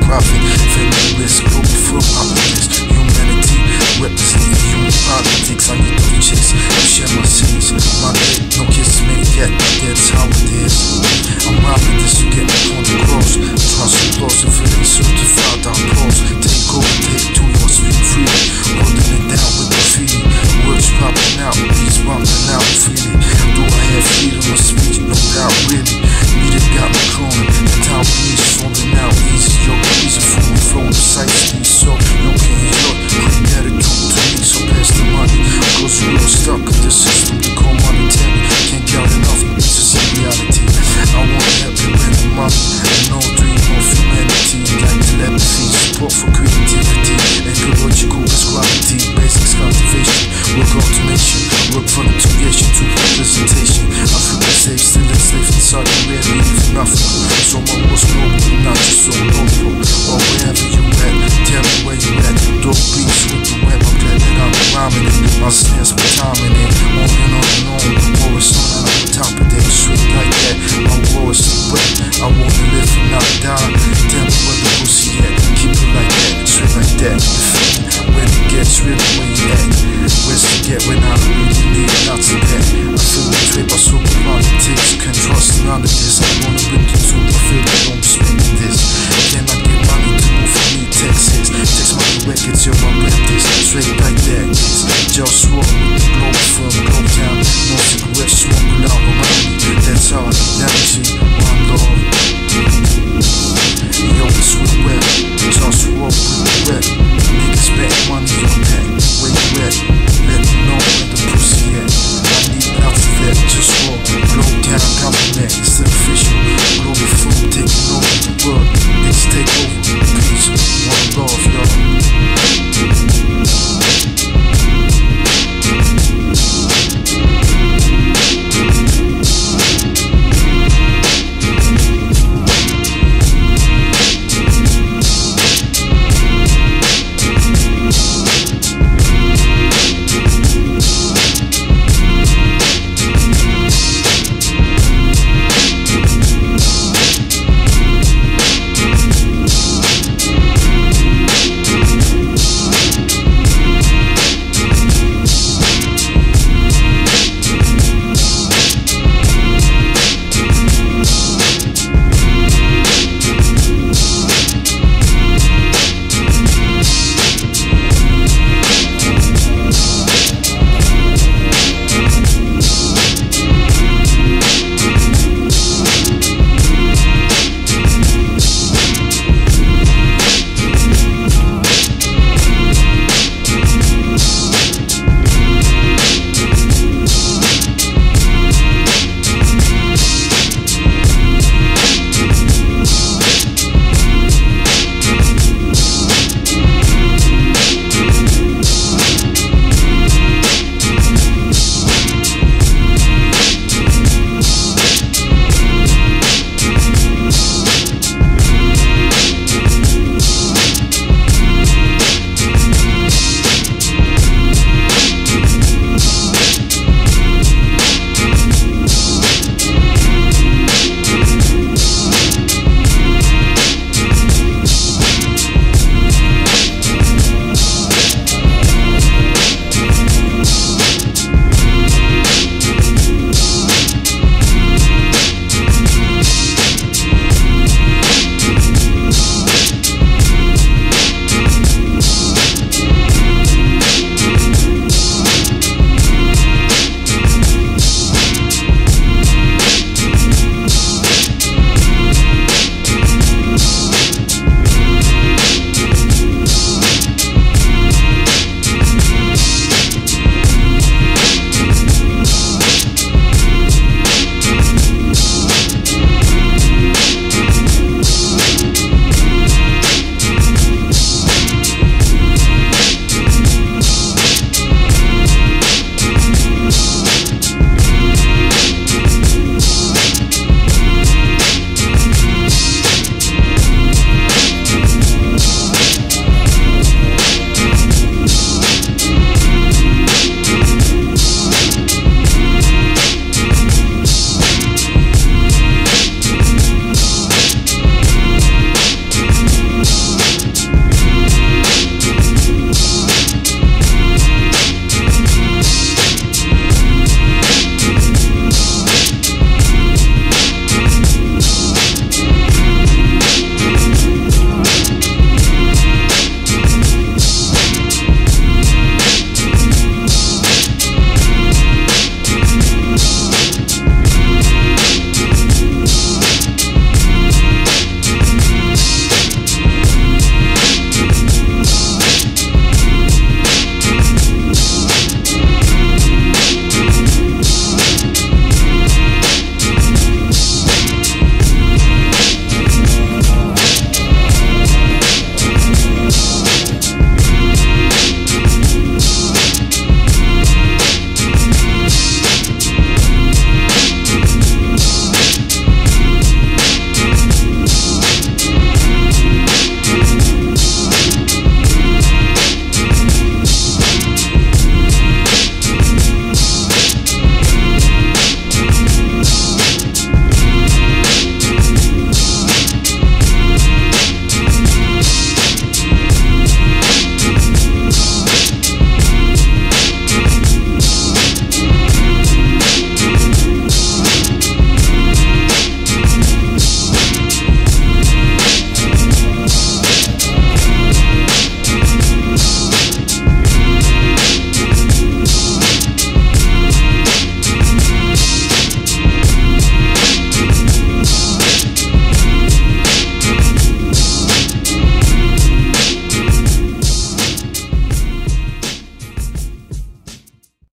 profit. Family risk, global firm operators. Humanity, representing human politics. I need no chase, I share my sins. My day, no kiss made yet, that's how it is. I'm robbing this to get me on the cross. Trust the laws of feeling certified, I'll pause. Take over, take two, you must speak freely. Holding it down with graffiti. Words popping out, beats bumping out, feeling. Do I have freedom of speech? No doubt, really. Media got me cloning, the town police falling out easy. Yo, easy for me, flowing precisely. So, no can't look, bring that it to me, so pass the money. Cause we're stuck in the system, they call monetary. Can't count enough, it's just a reality. I wanna help you win the money, and no dream of humanity. Like telepathy, support for creativity. Ecological equality, basics cultivation. Work automation, work from integration to representation. I feel safe, still enslaved inside the red, leaving nothing. Someone was global, not just so local. Or wherever you at, tell me where you at. Dope beats with the web, I'm glad that I'm rhyming it. My snares put time in it, on and on and on. War is on and I'm on top of it, straight like that. My war is the wet, I wanna live and not die. Tell me where the pussy at, keep it like that, straight like that. You feel me? When it gets real, where you at? Where's to get when I really need lots of that? I feel betrayed by super politics, can't trust none of this. I wanna rip the tune, I feel I don't respect this. Can I get money to move for me? Texas, text my records, yo, I rap this, straight like that. It's JustWar with the Globalfirm, Globetown. No cigarettes, smoke loud around me. That's how I damage it, OneLove. Yo, it's with rap, JustWar with the rap. Niggas bet money on that, where you at? Let me know where the pussy at. I need lots of that, JustWar, Globetown, government, it's official. Globalfirm taking over the world, it's takeover, peace, OneLove, y'all.